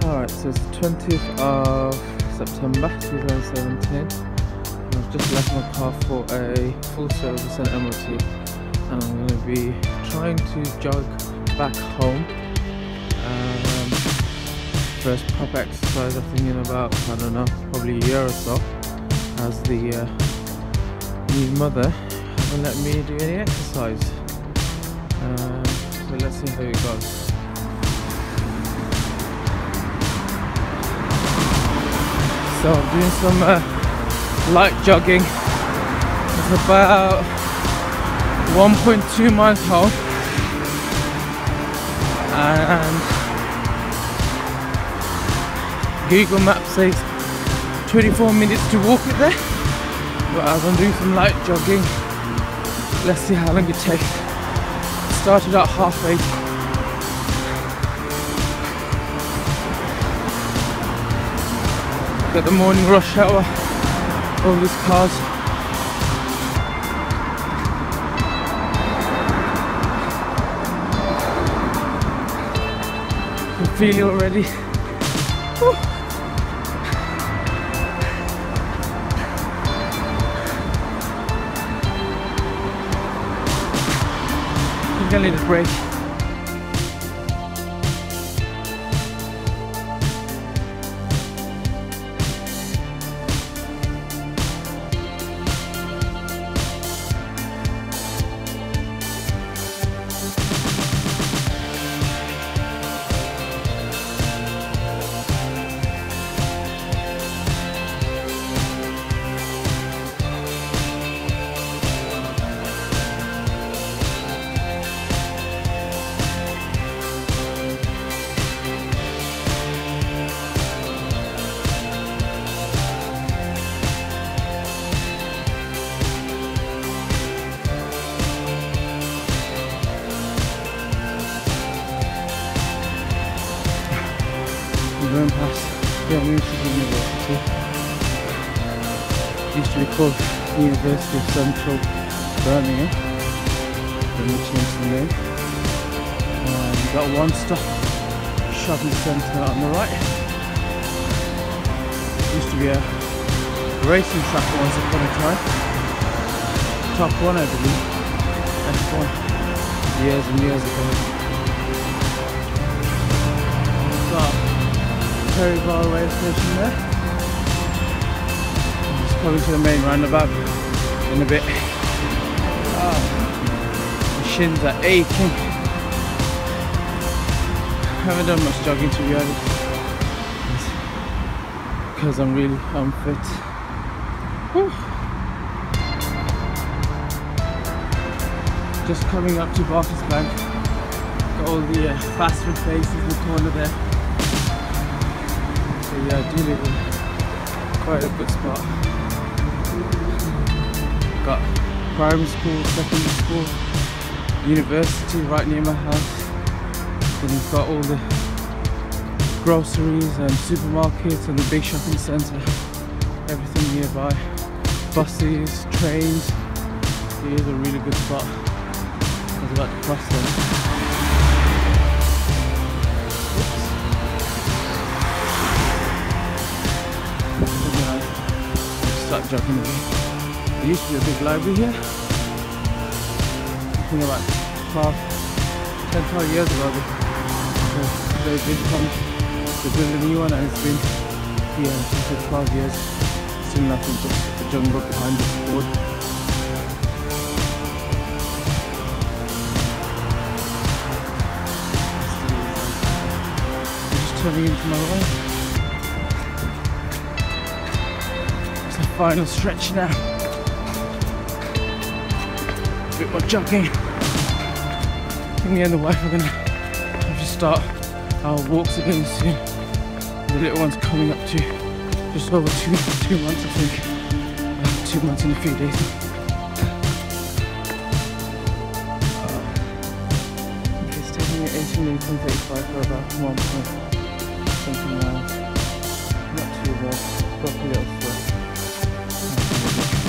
Alright, so it's the 20th of September 2017. I've just left my car for a full service and MOT, and I'm going to be trying to jog back home. First proper exercise I think in about, I don't know, probably a year or so, as the new mother hasn't let me do any exercise. So let's see how it goes. So I'm doing some light jogging. It's about 1.2 miles home, and Google Maps says 24 minutes to walk it there, but as I'm doing some light jogging, let's see how long it takes. Started at 8:30. Got the morning rush hour, all these cars. I can feel it already. Whew. I think I need a break. Going past University. Used to be called University of Central Birmingham, then we changed the name. We've got one stop shopping centre on the right. Used to be a racing track once upon a time. Top one, I believe. F1, years and years ago. So, Perry Barr rail station there. Just coming to the main roundabout in a bit. My shins are aching. Haven't done much jogging, to be honest, because I'm really unfit. Whew. Just coming up to Barker's Bank. Got all the fast food places in the corner there. Yeah, I do live in quite a good spot. Got primary school, secondary school, university right near my house. Then you've got all the groceries and supermarkets and the big shopping centre. Everything nearby. Buses, trains. It is a really good spot. I was about to cross them. Start jogging again. There used to be a big library here. I think about 10-12 years ago they did come to build a new one, and it's been here for 12 years. Still nothing, just the jungle behind this board. Just turning into my right. Final stretch now. A bit more jogging. Me and the wife are gonna have to start our walks again soon. The little one's coming up to just over two months, I think. 2 months in a few days. It's taking me 18 minutes and 35 for about 1 point something miles. Not too bad. Got a little foot.